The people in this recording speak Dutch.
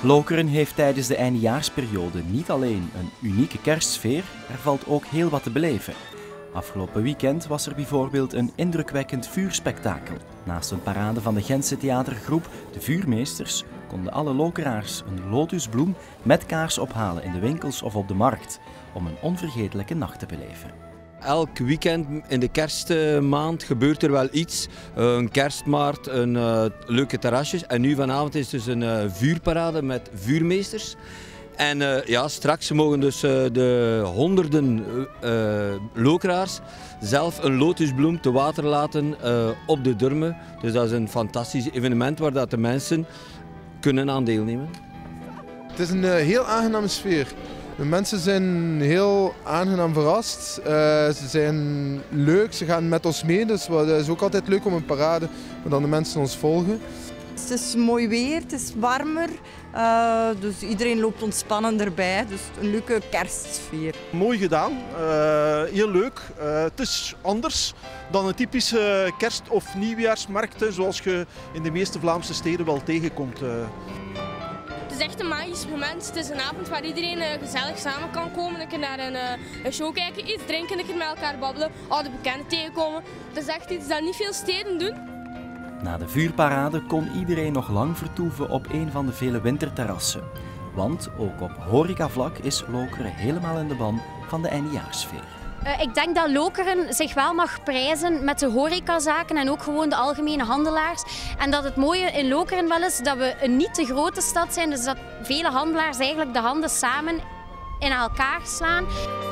Lokeren heeft tijdens de eindejaarsperiode niet alleen een unieke kerstsfeer, er valt ook heel wat te beleven. Afgelopen weekend was er bijvoorbeeld een indrukwekkend vuurspektakel. Naast een parade van de Gentse theatergroep De Vuurmeesters konden alle Lokeraars een lotusbloem met kaars ophalen in de winkels of op de markt, om een onvergetelijke nacht te beleven. Elk weekend in de kerstmaand gebeurt er wel iets. Een kerstmarkt, leuke terrasjes. En nu vanavond is dus een vuurparade met vuurmeesters. En straks mogen dus de honderden Lokeraars zelf een lotusbloem te water laten op de Durme. Dus dat is een fantastisch evenement waar dat de mensen kunnen aan deelnemen. Het is een heel aangename sfeer. De mensen zijn heel aangenaam verrast. Ze zijn leuk, ze gaan met ons mee. Dus het is ook altijd leuk om een parade, waar dan de mensen ons volgen. Het is mooi weer, het is warmer, dus iedereen loopt ontspannen erbij. Dus een leuke kerstsfeer. Mooi gedaan, heel leuk. Het is anders dan een typische kerst- of nieuwjaarsmarkten zoals je in de meeste Vlaamse steden wel tegenkomt. Het is echt een magisch moment. Het is een avond waar iedereen gezellig samen kan komen. Een keer naar een show kijken, iets drinken, een keer met elkaar babbelen, oude bekenden tegenkomen. Het is echt iets dat niet veel steden doen. Na de vuurparade kon iedereen nog lang vertoeven op een van de vele winterterrassen. Want ook op horecavlak is Lokeren helemaal in de ban van de eindejaarssfeer. Ik denk dat Lokeren zich wel mag prijzen met de horecazaken en ook gewoon de algemene handelaars. En dat het mooie in Lokeren wel is dat we een niet te grote stad zijn, dus dat vele handelaars eigenlijk de handen samen in elkaar slaan.